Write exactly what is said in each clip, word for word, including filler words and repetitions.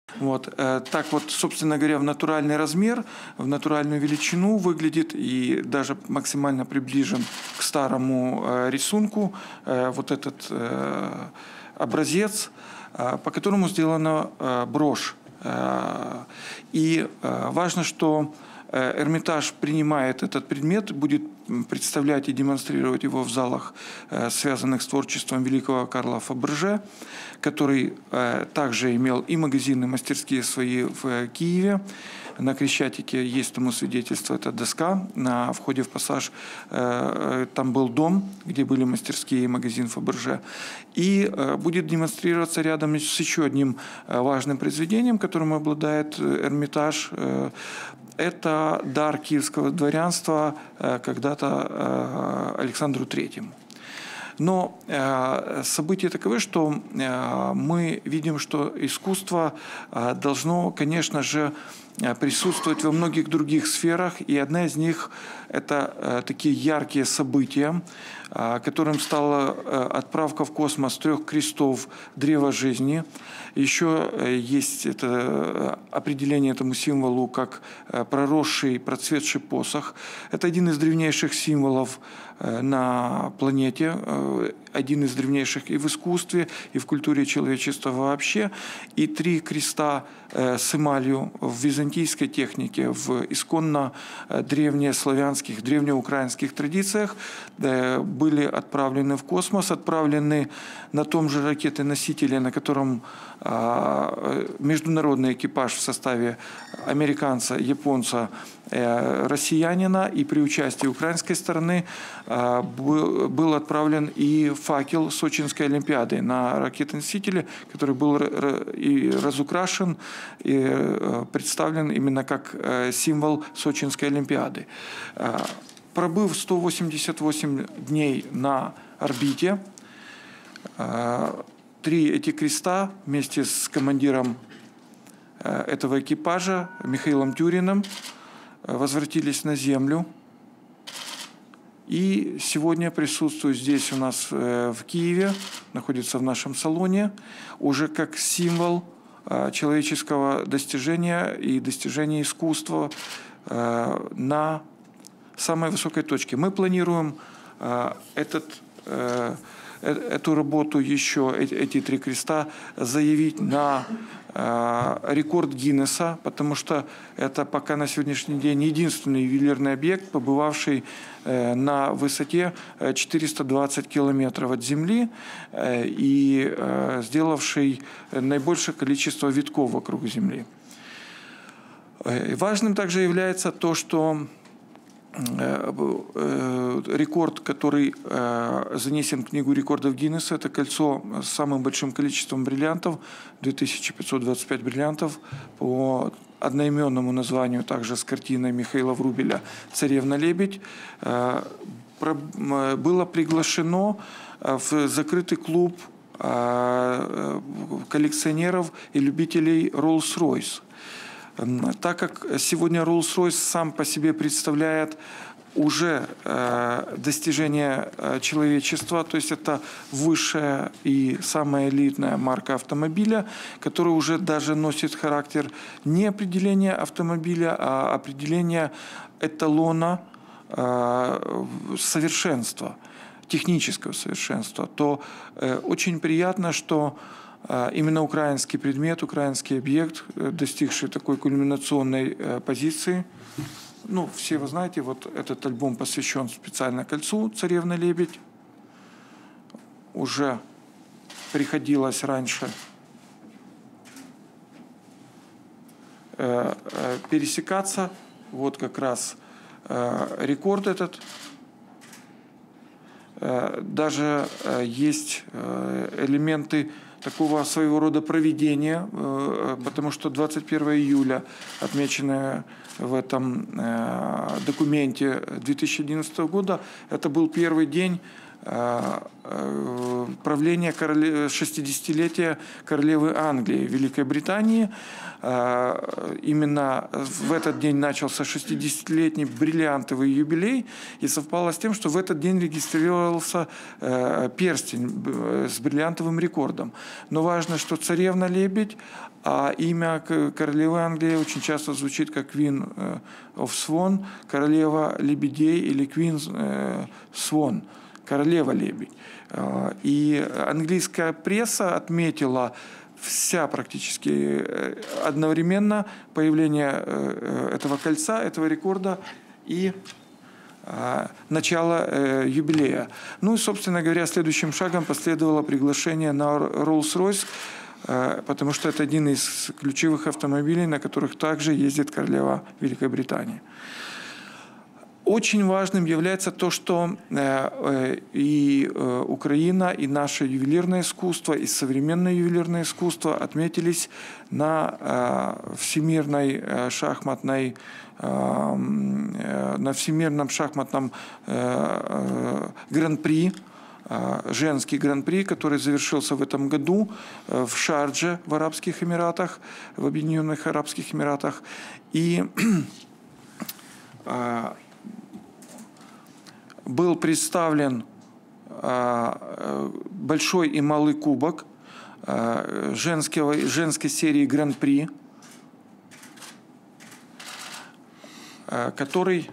Вот. Так вот, собственно говоря, в натуральный размер, в натуральную величину выглядит и даже максимально приближен к старому рисунку вот этот образец, по которому сделана брошь. И важно, что Эрмитаж принимает этот предмет, будет представлять и демонстрировать его в залах, связанных с творчеством великого Карла Фаберже, который также имел и магазины, и мастерские свои в Киеве. На Крещатике есть тому свидетельство, это доска. На входе в пассаж там был дом, где были мастерские и магазин Фаберже. И будет демонстрироваться рядом с еще одним важным произведением, которым обладает Эрмитаж. Это дар киевского дворянства когда-то Александру Третьему. Но события таковы, что мы видим, что искусство должно, конечно же, присутствовать во многих других сферах, и одна из них – это такие яркие события, которым стала отправка в космос трех крестов древа жизни. Еще есть это определение этому символу как проросший, процветший посох. Это один из древнейших символов на планете, один из древнейших и в искусстве, и в культуре человечества вообще. И три креста с эмалью в византийской технике, в исконно древнеславянских, древнеукраинских традициях были отправлены в космос, отправлены на том же ракете-носителе, на котором международный экипаж в составе американца, японца, россиянина, и при участии украинской стороны был отправлен и факел Сочинской Олимпиады на ракетоносителе, который был и разукрашен, и представлен именно как символ Сочинской Олимпиады. Пробыв сто восемьдесят восемь дней на орбите, три эти креста вместе с командиром этого экипажа Михаилом Тюриным возвратились на Землю. И сегодня присутствует здесь у нас в Киеве, находится в нашем салоне, уже как символ человеческого достижения и достижения искусства на самой высокой точке. Мы планируем этот, эту работу еще, эти три креста, заявить на рекорд Гиннесса, потому что это пока на сегодняшний день единственный ювелирный объект, побывавший на высоте четыреста двадцать километров от Земли и сделавший наибольшее количество витков вокруг Земли. Важным также является то, что рекорд, который занесен в книгу рекордов Гиннесса, это кольцо с самым большим количеством бриллиантов, две тысячи пятьсот двадцать пять бриллиантов, по одноименному названию, также с картиной Михаила Врубеля «Царевна-лебедь», было приглашено в закрытый клуб коллекционеров и любителей Rolls-Royce. Так как сегодня Rolls-Royce сам по себе представляет уже достижение человечества, то есть это высшая и самая элитная марка автомобиля, которая уже даже носит характер не определения автомобиля, а определения эталона совершенства, технического совершенства, то очень приятно, что именно украинский предмет, украинский объект, достигший такой кульминационной позиции. Ну, все вы знаете, вот этот альбом посвящен специально кольцу «Царевна-лебедь». Уже приходилось раньше пересекаться. Вот как раз рекорд этот. Даже есть элементы такого своего рода проведения, потому что двадцать первого июля, отмеченное в этом документе две тысячи одиннадцатого года, это был первый день правления шестидесятилетия королевы Англии, Великой Британии. Именно в этот день начался шестидесятилетний бриллиантовый юбилей, и совпало с тем, что в этот день регистрировался перстень с бриллиантовым рекордом. Но важно, что царевна-лебедь, а имя королевы Англии очень часто звучит как Queen of Swan, королева лебедей или Queen Swan, королева-лебедь. И английская пресса отметила вся практически одновременно появление этого кольца, этого рекорда и начало юбилея. Ну и, собственно говоря, следующим шагом последовало приглашение на Rolls-Royce, потому что это один из ключевых автомобилей, на которых также ездит королева Великой Британии. Очень важным является то, что и Украина, и наше ювелирное искусство, и современное ювелирное искусство отметились на всемирной шахматной, на всемирном шахматном гран-при, женский гран-при, который завершился в этом году в Шардже, в Арабских Эмиратах, в Объединенных Арабских Эмиратах. И был представлен большой и малый кубок женского, женской серии Гран-при, который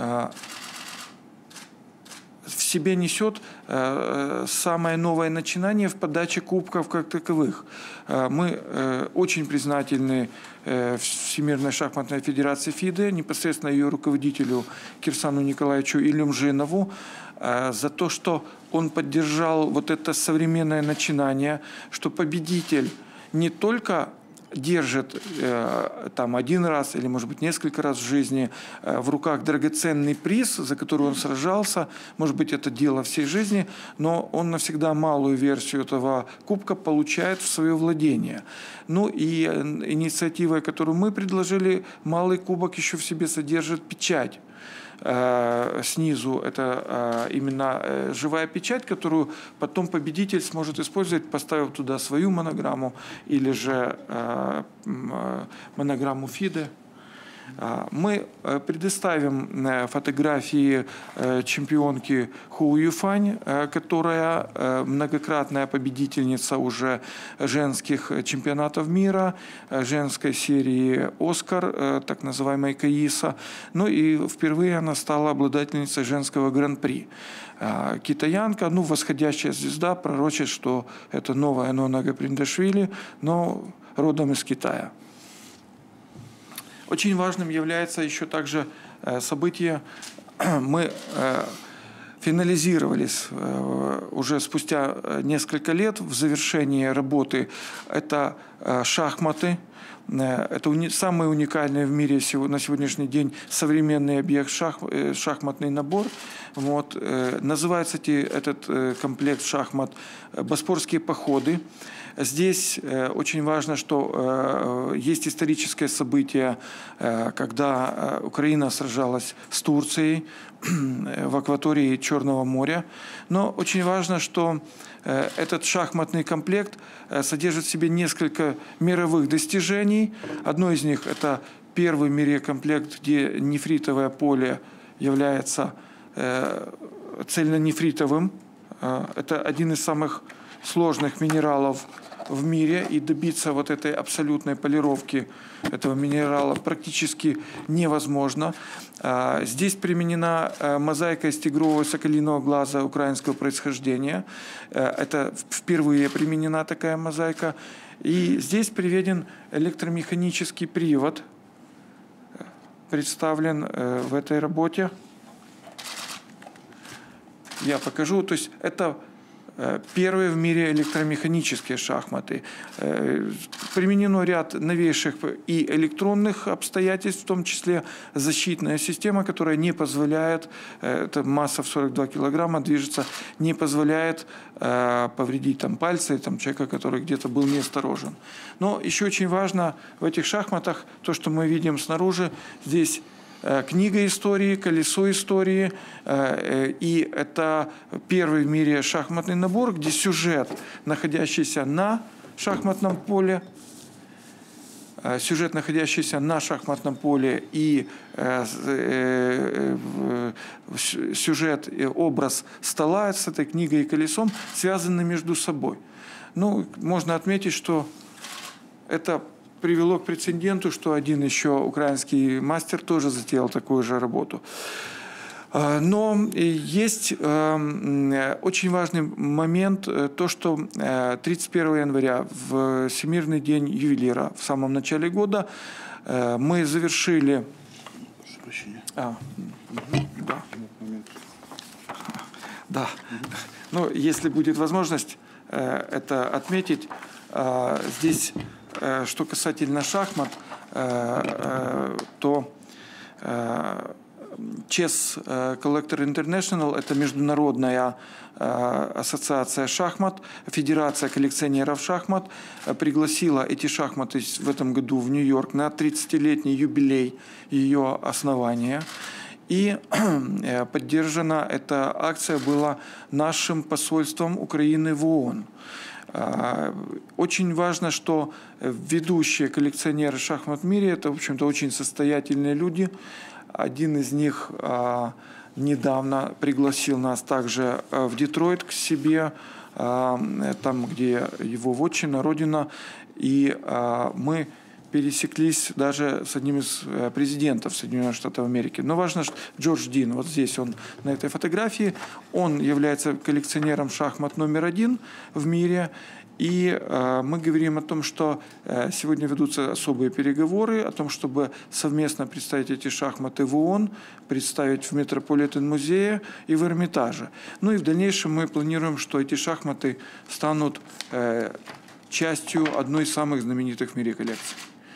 в себе несет самое новое начинание в подаче кубков как таковых. Мы очень признательны Всемирной шахматной федерации ФИДЕ, непосредственно ее руководителю Кирсану Николаевичу Илюмжинову, за то, что он поддержал вот это современное начинание, что победитель не только держит э, там один раз или, может быть, несколько раз в жизни э, в руках драгоценный приз, за который он сражался, может быть, это дело всей жизни, но он навсегда малую версию этого кубка получает в свое владение. Ну и инициатива, которую мы предложили, малый кубок еще в себе содержит печать. Снизу это именно живая печать, которую потом победитель сможет использовать, поставив туда свою монограмму или же монограмму ФИДЕ. Мы предоставим фотографии чемпионки Ху Юфань, которая многократная победительница уже женских чемпионатов мира, женской серии «Оскар», так называемой КАИСа. Ну и впервые она стала обладательницей женского гран-при. Китаянка, ну, восходящая звезда, пророчит, что это новая Нона Гаприндашвили, но родом из Китая. Очень важным является еще также событие. Мы финализировались уже спустя несколько лет в завершении работы. Это шахматы. Это уни- самый уникальный в мире на сегодняшний день современный объект, шах, шахматный набор. Вот. Называется этот комплект шахмат «Боспорские походы». Здесь очень важно, что есть историческое событие, когда Украина сражалась с Турцией в акватории Черного моря. Но очень важно, что этот шахматный комплект содержит в себе несколько мировых достижений. Одно из них – это первый в мире комплект, где нефритовое поле является цельнонефритовым. Это один из самых сложных минералов в мире, и добиться вот этой абсолютной полировки этого минерала практически невозможно. Здесь применена мозаика из тигрового соколиного глаза украинского происхождения. Это впервые применена такая мозаика. И здесь приведен электромеханический привод, представлен в этой работе. Я покажу. То есть это первые в мире электромеханические шахматы. Применено ряд новейших и электронных обстоятельств, в том числе защитная система, которая не позволяет, это масса в сорок два килограмма, движется, не позволяет повредить там, пальцы там, человека, который где-то был неосторожен. Но еще очень важно в этих шахматах то, что мы видим снаружи. Здесь книга истории, колесо истории. И это первый в мире шахматный набор, где сюжет, находящийся на шахматном поле, сюжет, находящийся на шахматном поле, и сюжет, образ стола с этой книгой и колесом связаны между собой. Ну, можно отметить, что это привело к прецеденту, что один еще украинский мастер тоже затеял такую же работу. Но есть очень важный момент, то, что тридцать первого января, в Всемирный день ювелира, в самом начале года, мы завершили... А, да. Да. Ну, если будет возможность это отметить, здесь, что касательно шахмат, то Chess Collector International – это международная ассоциация шахмат, федерация коллекционеров шахмат, пригласила эти шахматы в этом году в Нью-Йорк на тридцатилетний юбилей ее основания. И поддержана эта акция была нашим посольством Украины в ООН. Очень важно, что ведущие коллекционеры шахмат в мире – это, в общем-то, очень состоятельные люди. Один из них а, недавно пригласил нас также в Детройт к себе, а, там, где его вотчина, родина, и а, мы пересеклись даже с одним из президентов Соединенных Штатов Америки. Но важно, что Джордж Дин, вот здесь он на этой фотографии, он является коллекционером шахмат номер один в мире. И э, мы говорим о том, что э, сегодня ведутся особые переговоры о том, чтобы совместно представить эти шахматы в ООН, представить в Метрополитен-музее и в Эрмитаже. Ну и в дальнейшем мы планируем, что эти шахматы станут э, частью одной из самых знаменитых в мире коллекций.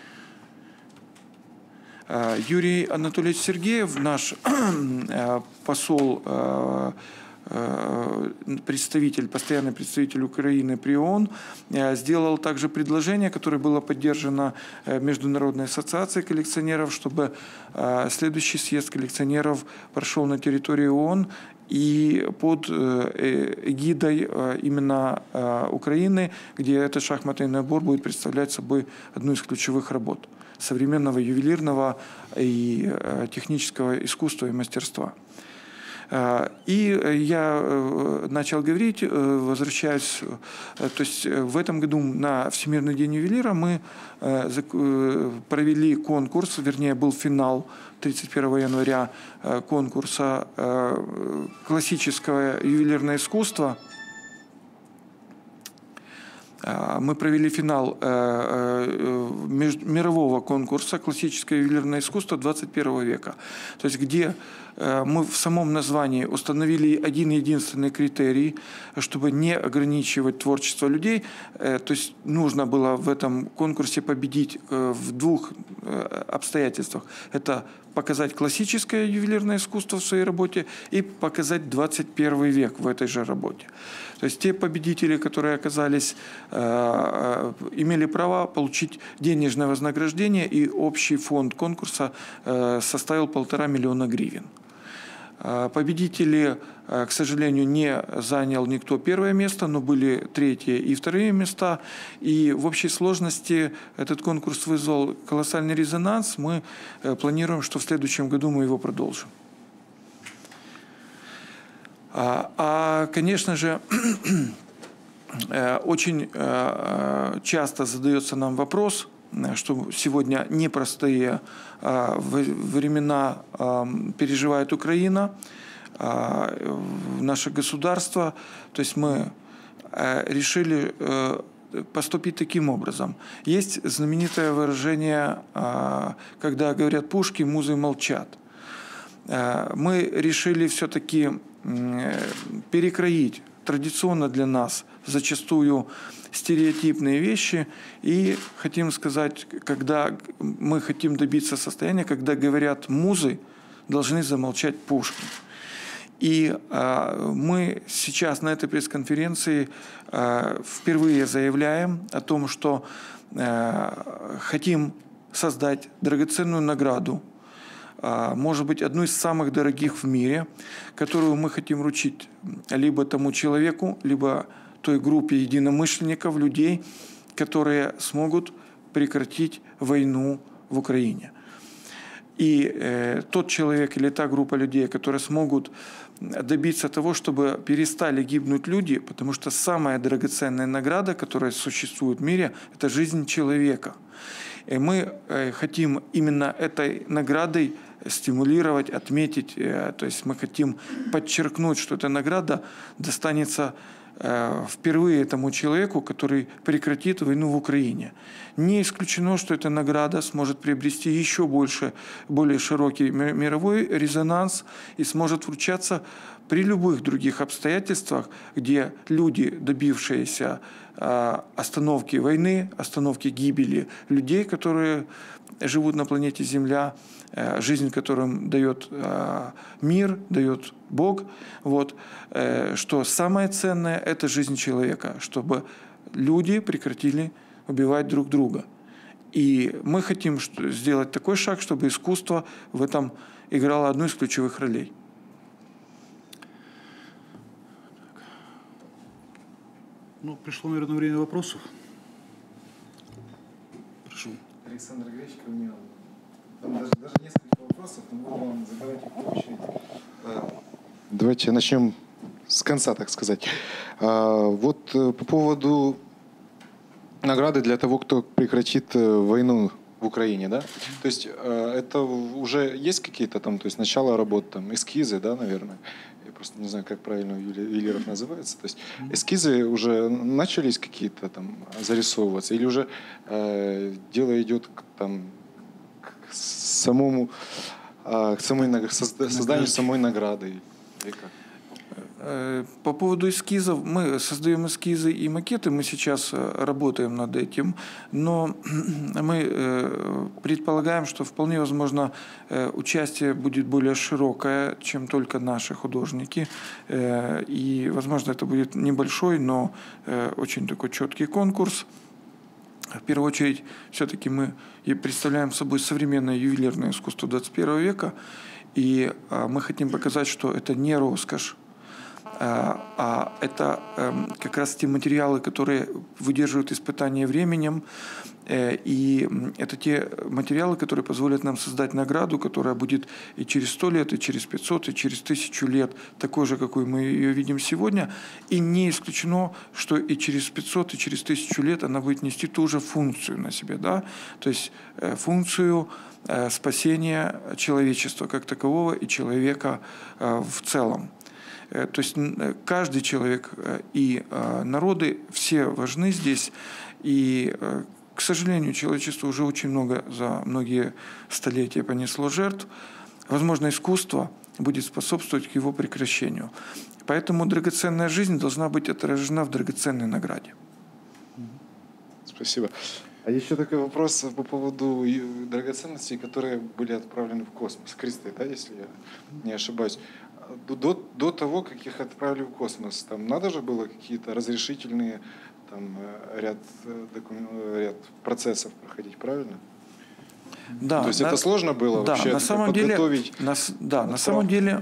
Э, Юрий Анатольевич Сергеев, наш э, посол, э, представитель, постоянный представитель Украины при ООН, сделал также предложение, которое было поддержано Международной ассоциацией коллекционеров, чтобы следующий съезд коллекционеров прошел на территории ООН и под эгидой именно Украины, где этот шахматный набор будет представлять собой одну из ключевых работ современного ювелирного и технического искусства и мастерства. И я начал говорить, возвращаясь, то есть в этом году на Всемирный день ювелира мы провели конкурс, вернее был финал тридцать первого января конкурса «Классическое ювелирное искусство». Мы провели финал мирового конкурса «Классическое ювелирное искусство двадцать первого века», то есть где мы в самом названии установили один единственный критерий, чтобы не ограничивать творчество людей. То есть нужно было в этом конкурсе победить в двух обстоятельствах. Это показать классическое ювелирное искусство в своей работе и показать двадцать первый век в этой же работе. То есть те победители, которые оказались, имели право получить денежное вознаграждение, и общий фонд конкурса составил полтора миллиона гривен. Победители, к сожалению, не занял никто первое место, но были третье и вторые места. И в общей сложности этот конкурс вызвал колоссальный резонанс. Мы планируем, что в следующем году мы его продолжим. А, а конечно же, очень часто задается нам вопрос, что сегодня непростые времена переживает Украина, наше государство. То есть мы решили поступить таким образом. Есть знаменитое выражение, когда говорят «пушки, музы молчат». Мы решили все-таки перекроить традиционно для нас зачастую стереотипные вещи, и хотим сказать, когда мы хотим добиться состояния, когда говорят «музы», должны замолчать пушки. И э, мы сейчас на этой пресс-конференции э, впервые заявляем о том, что э, хотим создать драгоценную награду может быть, одну из самых дорогих в мире, которую мы хотим вручить либо тому человеку, либо той группе единомышленников, людей, которые смогут прекратить войну в Украине. И э, тот человек или та группа людей, которые смогут добиться того, чтобы перестали гибнуть люди, потому что самая драгоценная награда, которая существует в мире, это жизнь человека. И мы э, хотим именно этой наградой стимулировать, отметить, э, то есть мы хотим подчеркнуть, что эта награда достанется впервые тому человеку, который прекратит войну в Украине. Не исключено, что эта награда сможет приобрести еще больше, более широкий мировой резонанс и сможет вручаться при любых других обстоятельствах, где люди, добившиеся остановки войны, остановки гибели людей, которые живут на планете Земля, жизнь которым дает мир, дает Бог, вот, что самое ценное – это жизнь человека, чтобы люди прекратили убивать друг друга. И мы хотим сделать такой шаг, чтобы искусство в этом играло одну из ключевых ролей. Ну, пришло, наверное, время вопросов. Прошу. Александр Гречко, у там даже, даже несколько вопросов, но буду вам задавать их по очереди. Давайте начнем с конца, так сказать. Вот по поводу награды для того, кто прекратит войну в Украине, да? То есть это уже есть какие-то там, то есть начало работы, там, эскизы, да, наверное? Я просто не знаю, как правильно у ювелиров называется. То есть эскизы уже начались какие-то там зарисовываться, или уже э, дело идет к, там, к самому, э, к самой, созданию самой награды? Или как? По поводу эскизов, мы создаем эскизы и макеты, мы сейчас работаем над этим, но мы предполагаем, что вполне возможно участие будет более широкое, чем только наши художники, и возможно это будет небольшой, но очень такой четкий конкурс. В первую очередь, все-таки мы представляем собой современное ювелирное искусство двадцать первого века, и мы хотим показать, что это не роскошь, а это как раз те материалы, которые выдерживают испытания временем, и это те материалы, которые позволят нам создать награду, которая будет и через сто лет, и через пятьсот, и через тысячу лет такой же, какой мы ее видим сегодня, и не исключено, что и через пятьсот, и через тысячу лет она будет нести ту же функцию на себе, да? То есть функцию спасения человечества как такового и человека в целом. То есть каждый человек и народы все важны здесь. И, к сожалению, человечество уже очень много за многие столетия понесло жертв. Возможно, искусство будет способствовать к его прекращению. Поэтому драгоценная жизнь должна быть отражена в драгоценной награде. Спасибо. А еще такой вопрос по поводу драгоценностей, которые были отправлены в космос. Кресты, да, если я не ошибаюсь. До, до того, как их отправили в космос, там надо же было какие-то разрешительные там, ряд, ряд процессов проходить, правильно? Да. То есть на, это сложно было да, вообще на самом подготовить? Деле, на, да, на самом деле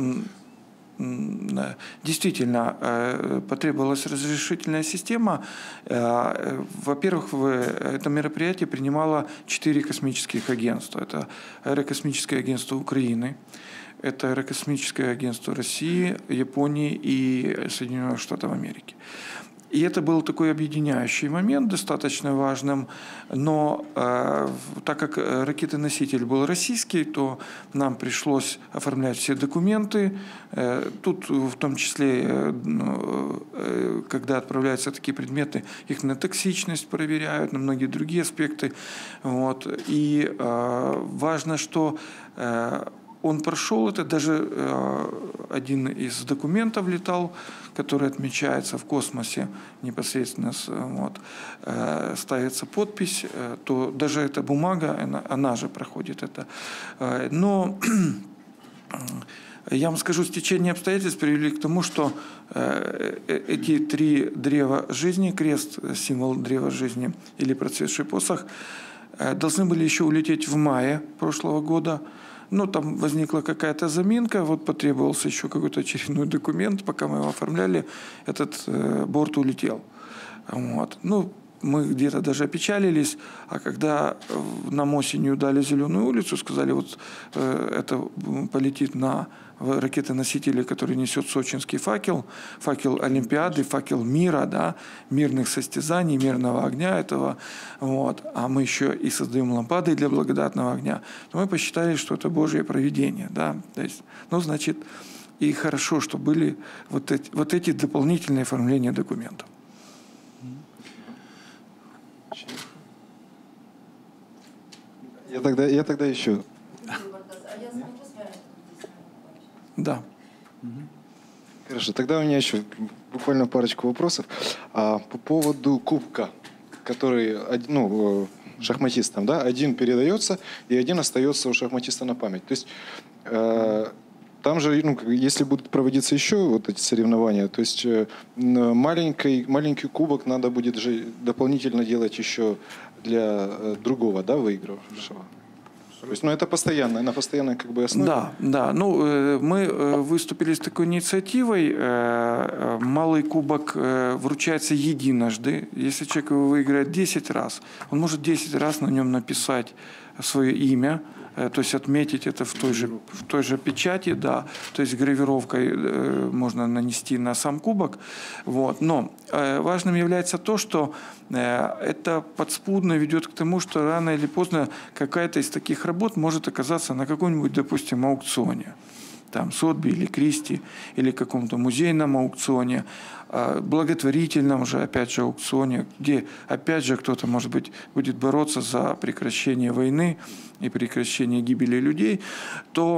действительно потребовалась разрешительная система. Во-первых, в это мероприятие принимало четыре космических агентства. Это Аэрокосмическое агентство Украины, это Аэрокосмическое агентство России, Японии и Соединенных Штатов Америки. И это был такой объединяющий момент, достаточно важным, но э, так как ракетоноситель был российский, то нам пришлось оформлять все документы. Э, тут в том числе, э, э, когда отправляются такие предметы, их на токсичность проверяют, на многие другие аспекты. Вот. И э, важно, что э, он прошел это, даже э, один из документов летал, который отмечается в космосе непосредственно, вот, э, ставится подпись, э, то даже эта бумага, она, она же проходит это. Э, но я вам скажу, стечение обстоятельств привели к тому, что э, эти три древа жизни, крест, символ древа жизни или процветший посох, э, должны были еще улететь в мае прошлого года. Ну, там возникла какая-то заминка, вот потребовался еще какой-то очередной документ, пока мы его оформляли, этот э, борт улетел. Вот. Ну, мы где-то даже опечалились, а когда нам осенью дали зеленую улицу, сказали, вот э, это полетит на ракеты-носители, который несет сочинский факел, факел Олимпиады, факел мира, да, мирных состязаний, мирного огня этого, вот, а мы еще и создаем лампады для благодатного огня, то мы посчитали, что это Божье провидение, да, то есть, ну, значит, и хорошо, что были вот эти, вот эти дополнительные оформления документов. Я тогда, я тогда еще. Да. Хорошо, тогда у меня еще буквально парочку вопросов. А, по поводу кубка, который, ну, шахматистам, да, один передается и один остается у шахматиста на память. То есть э, там же, ну, если будут проводиться еще вот эти соревнования, то есть э, маленький, маленький кубок надо будет же дополнительно делать еще для э, другого, да, выигравшего. То есть, ну, это постоянно, на постоянной как бы основе. Да, да. Ну, мы выступили с такой инициативой. Малый кубок вручается единожды. Если человек его выиграет десять раз, он может десять раз на нем написать свое имя, то есть отметить это в той же, в той же печати, да, то есть гравировкой можно нанести на сам кубок. Вот. Но важным является то, что это подспудно ведет к тому, что рано или поздно какая-то из таких работ может оказаться на каком-нибудь, допустим, аукционе. Там Сотби или Кристи, или каком-то музейном аукционе, благотворительном же, опять же, аукционе, где, опять же, кто-то, может быть, будет бороться за прекращение войны и прекращение гибели людей, то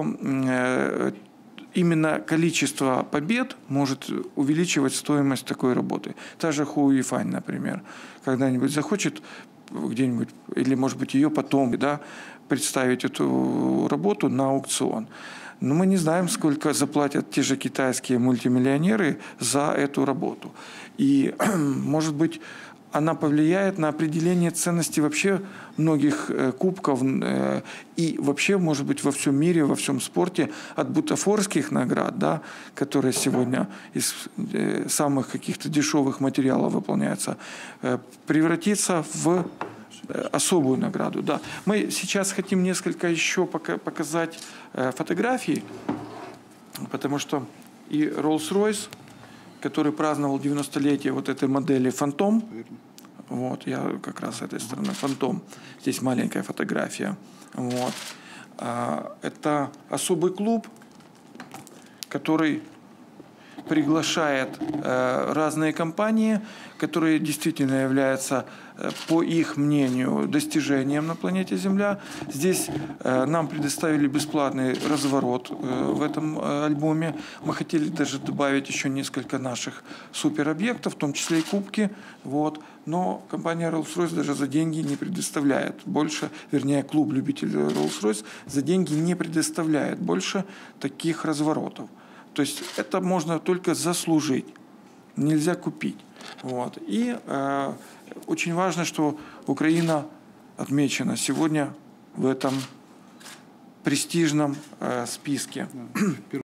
именно количество побед может увеличивать стоимость такой работы. Та же Хуи Фань, например, когда-нибудь захочет где-нибудь, или, может быть, ее потом, да, представить эту работу на аукцион. Но мы не знаем, сколько заплатят те же китайские мультимиллионеры за эту работу. И, может быть, она повлияет на определение ценности вообще многих кубков и вообще, может быть, во всем мире, во всем спорте от бутафорских наград, да, которые сегодня из самых каких-то дешевых материалов выполняются, превратиться в особую награду. Да. Мы сейчас хотим несколько еще показать фотографий, потому что и Rolls-Royce, который праздновал девяностолетие вот этой модели «Фантом». Вот, я как раз с этой стороны «Фантом». Здесь маленькая фотография. Вот. Это особый клуб, который приглашает разные компании, которые действительно являются, по их мнению, достижением на планете Земля. Здесь нам предоставили бесплатный разворот в этом альбоме. Мы хотели даже добавить еще несколько наших суперобъектов, в том числе и кубки. Вот. Но компания Rolls-Royce даже за деньги не предоставляет больше, вернее, клуб любителей Rolls-Royce за деньги не предоставляет больше таких разворотов. То есть это можно только заслужить, нельзя купить. Вот. И э, очень важно, что Украина отмечена сегодня в этом престижном э, списке.